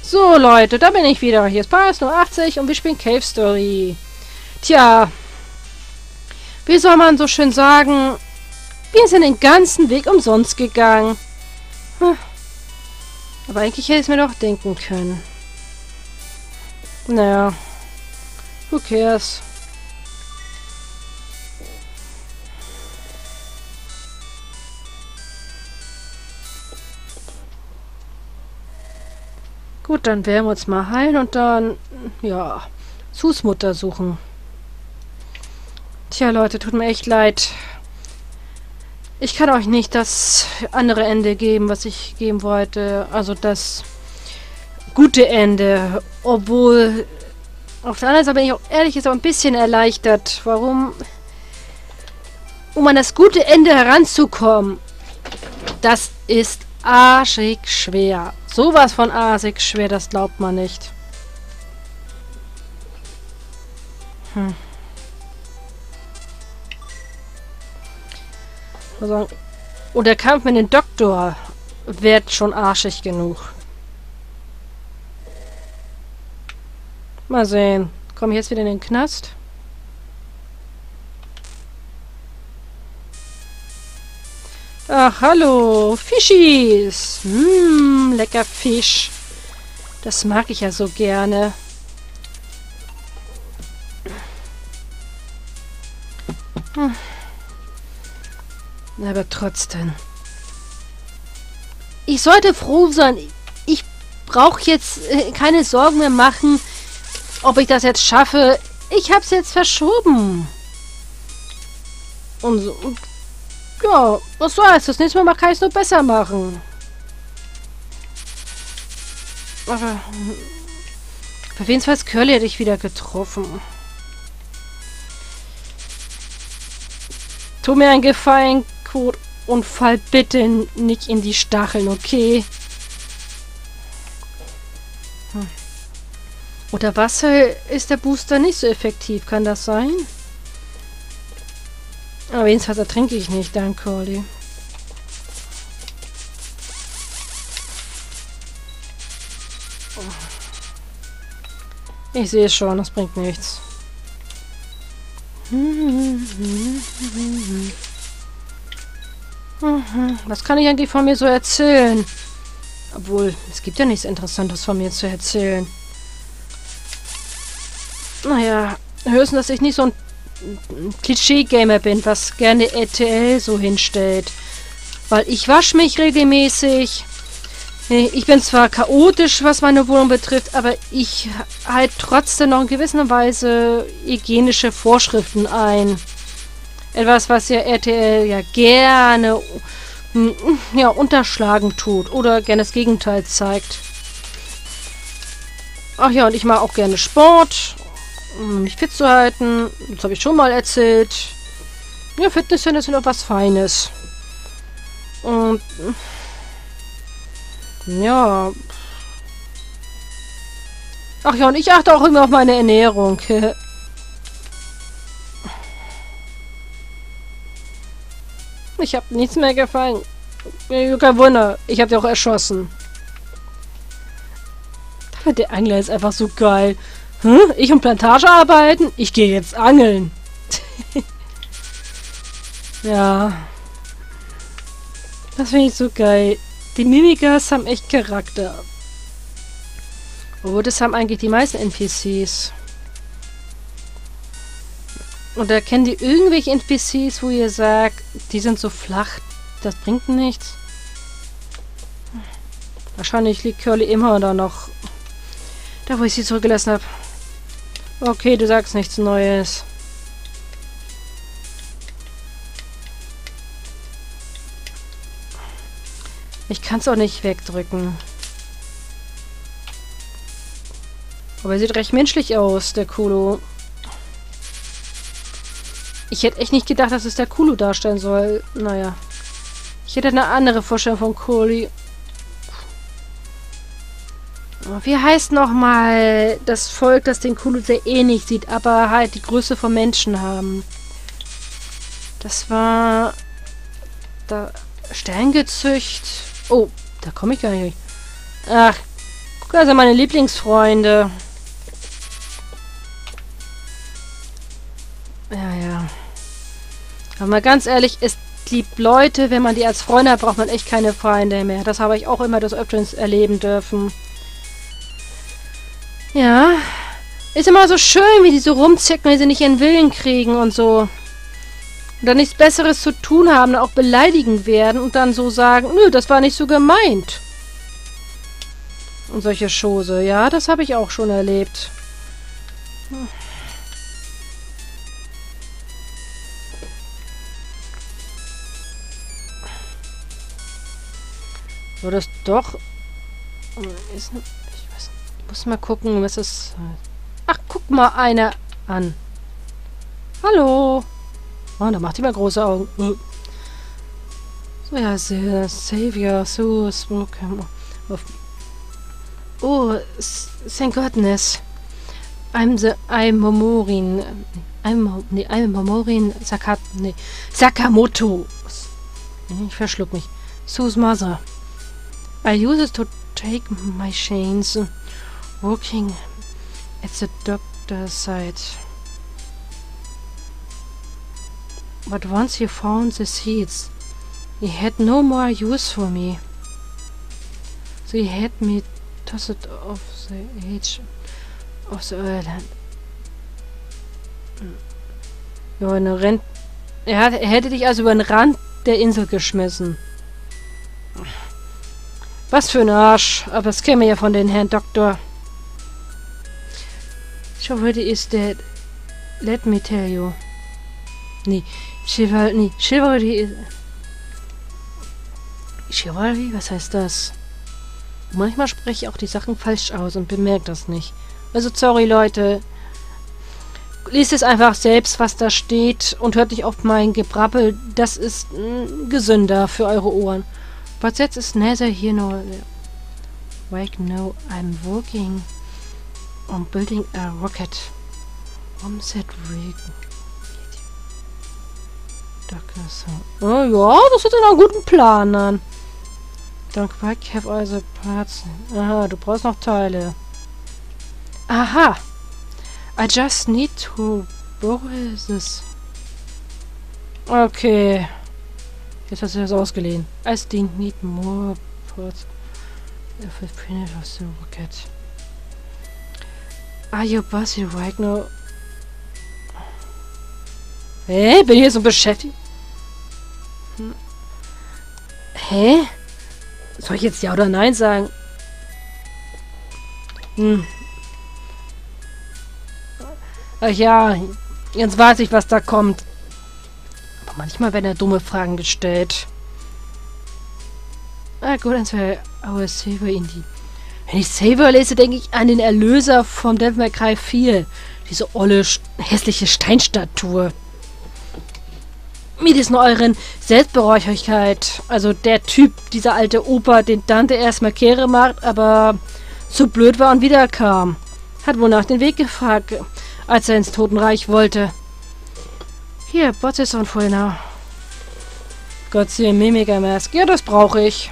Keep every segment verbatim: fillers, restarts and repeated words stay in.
So, Leute, da bin ich wieder. Hier ist Paris null achtzig und wir spielen Cave Story. Tja, wie soll man so schön sagen, wir sind den ganzen Weg umsonst gegangen. Hm. Aber eigentlich hätte ich es mir doch denken können. Naja, who cares? Gut, dann werden wir uns mal heilen und dann, ja, Sus Mutter suchen. Tja, Leute, tut mir echt leid. Ich kann euch nicht das andere Ende geben, was ich geben wollte. Also das gute Ende. Obwohl, auf der anderen Seite bin ich auch ehrlich gesagt ein bisschen erleichtert. Warum? Um an das gute Ende heranzukommen, das ist arschig schwer. Sowas von arschig schwer, das glaubt man nicht. Hm. Also, und der Kampf mit dem Doktor wird schon arschig genug. Mal sehen. Komme ich jetzt wieder in den Knast? Ach, hallo. Fischis. Mmm, lecker Fisch. Das mag ich ja so gerne. Hm. Aber trotzdem. Ich sollte froh sein. Ich brauche jetzt äh, keine Sorgen mehr machen, ob ich das jetzt schaffe. Ich habe es jetzt verschoben. Und so. Und ja, was soll's? Das nächste Mal kann ich es nur besser machen. Aber für wenigstens Curly hätte ich wieder getroffen. Tu mir einen Gefallen, Code, und fall bitte nicht in die Stacheln, okay? Hm. Unter Wasser ist der Booster nicht so effektiv, kann das sein? Aber jedenfalls ertrinke ich nicht, danke, Curly. Ich sehe schon, das bringt nichts. Was kann ich eigentlich von mir so erzählen? Obwohl, es gibt ja nichts Interessantes von mir zu erzählen. Naja, höchstens, dass ich nicht so ein Klischee-Gamer bin, was gerne R T L so hinstellt. Weil ich wasche mich regelmäßig. Ich bin zwar chaotisch, was meine Wohnung betrifft, aber ich halte trotzdem noch in gewisser Weise hygienische Vorschriften ein. Etwas, was ja R T L ja gerne ja, unterschlagen tut oder gerne das Gegenteil zeigt. Ach ja, und ich mache auch gerne Sport, um mich fit zu halten. Das habe ich schon mal erzählt. Ja, Fitness ist noch was Feines. Und ja. Ach ja, und ich achte auch immer auf meine Ernährung. Ich habe nichts mehr gefallen. Kein Wunder, ich habe dich auch erschossen. Der Angler ist einfach so geil. Hm? Ich und Plantage arbeiten? Ich gehe jetzt angeln. Ja. Das finde ich so geil. Die Mimikas haben echt Charakter. Obwohl, das haben eigentlich die meisten N P Cs. Und da kennen die irgendwelche N P Cs, wo ihr sagt, die sind so flach, das bringt nichts. Wahrscheinlich liegt Curly immer da noch. Da, wo ich sie zurückgelassen habe. Okay, du sagst nichts Neues. Ich kann es auch nicht wegdrücken. Aber er sieht recht menschlich aus, der Kulu. Ich hätte echt nicht gedacht, dass es der Kulu darstellen soll. Naja. Ich hätte eine andere Vorstellung von Curly. Wie heißt nochmal das Volk, das den Kulu sehr ähnlich sieht, aber halt die Größe von Menschen haben? Das war... Da... Sterngezücht. Oh, da komme ich gar nicht. Ach, Das sind meine Lieblingsfreunde. Ja, ja. Aber mal ganz ehrlich, es gibt Leute, wenn man die als Freunde hat, braucht man echt keine Feinde mehr. Das habe ich auch immer des Öfteren erleben dürfen. Ja. Ist immer so schön, wie die so rumzicken, weil sie nicht ihren Willen kriegen und so. Und dann nichts Besseres zu tun haben, auch beleidigen werden und dann so sagen, nö, das war nicht so gemeint. Und solche Chose. Ja, das habe ich auch schon erlebt. Hm. So, das doch... Ist, ich, weiß, ich muss mal gucken, was es... Ach, guck mal einer an. Hallo. Oh, da macht die mal große Augen. So, ja, Savior, so, Smoke. Oh, thank goodness. I'm the... I'm Momorin. I'm... Nee, I'm Momorin Sakat... Nee, Sakamoto. Ich verschluck mich. Sue's mother. I use it to take my chains. Working at the doctor's side. But once he found the seeds, he had no more use for me. So he had me tossed off the edge of the island. Ja, eine Rent er, hat, er hätte dich also über den Rand der Insel geschmissen. Was für ein Arsch. Aber das käme ja von den Herrn Doktor. Chivalry is dead. Let me tell you. Nee. Chivalry. Nee. Chivalry is... Chivalry? Was heißt das? Manchmal spreche ich auch die Sachen falsch aus und bemerke das nicht. Also, sorry, Leute. Liest es einfach selbst, was da steht und hört nicht auf mein Gebrabbel. Das ist mh, gesünder für eure Ohren. But that is neither here nor there. Wake, no, I'm working on building a rocket. From that rig. Oh ja, das hört sich nach einem guten Plan an. Don't quite have all the parts. Aha, du brauchst noch Teile. Aha. I just need to borrow this. Okay. Jetzt hast du das ausgeliehen. I still need more parts for the finish of the rocket. Are you busy right now? Hä? Bin ich hier so beschäftigt? Hm. Hä? Soll ich jetzt ja oder nein sagen? Hm. Ach ja, jetzt weiß ich, was da kommt. Aber manchmal werden ja dumme Fragen gestellt. Ah, gut, dann wäre our Savior in die... Wenn ich Savior lese, denke ich an den Erlöser vom Devil May Cry vier. Diese olle, hässliche Steinstatue. Mit diesen euren Selbstberäucherlichkeit. Also der Typ, dieser alte Opa, den Dante erstmal Kehre macht, aber zu blöd war und wiederkam. Hat wohl nach den Weg gefragt, als er ins Totenreich wollte. Hier, Bots ist on full now. Gott sei Mimiker Mask. Ja, das brauche ich.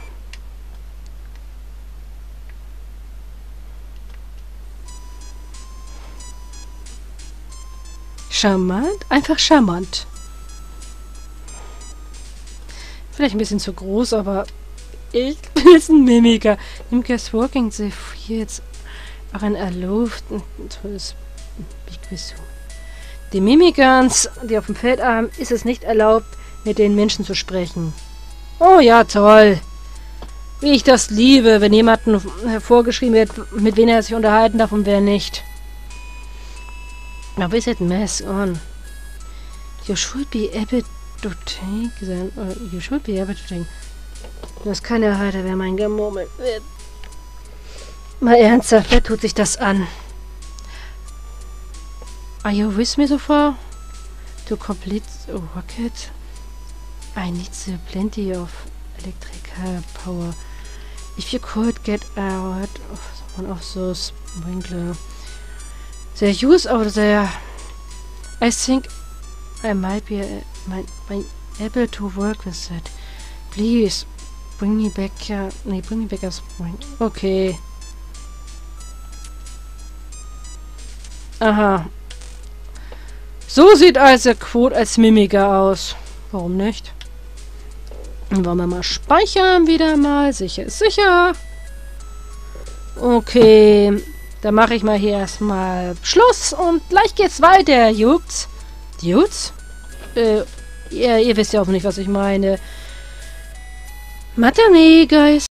Charmant? Einfach charmant. Vielleicht ein bisschen zu groß, aber ich bin jetzt ein Mimiker. Mimikers working the fields are an erlaubt tolles Big Wissum. Die Mimikers, die auf dem Feld haben, ist es nicht erlaubt, mit den Menschen zu sprechen. Oh ja, toll. Wie ich das liebe, wenn jemandem hervorgeschrieben wird, mit wem er sich unterhalten darf und wer nicht. Now is it mess on? You should be able to take them. Uh, you should be able to take. Das kann ja heute, wer mein Gemurmel wird. Mal ernsthaft, wer tut sich das an? Are you with me so far? To complete a rocket, I need the plenty of electrical power. If you could get out of one of those sprinkler. The use over there. I think I might be uh, might, might able to work with that. Please bring me back. Uh, nee, bring me back a spring. Okay. Aha. So sieht also Quote als Mimiker aus. Warum nicht? Dann wollen wir mal speichern wieder mal. Sicher ist sicher. Okay. Dann mache ich mal hier erstmal Schluss und gleich geht's weiter, Jux. Jux? Äh, ihr, ihr wisst ja auch nicht, was ich meine. Matane, Guys.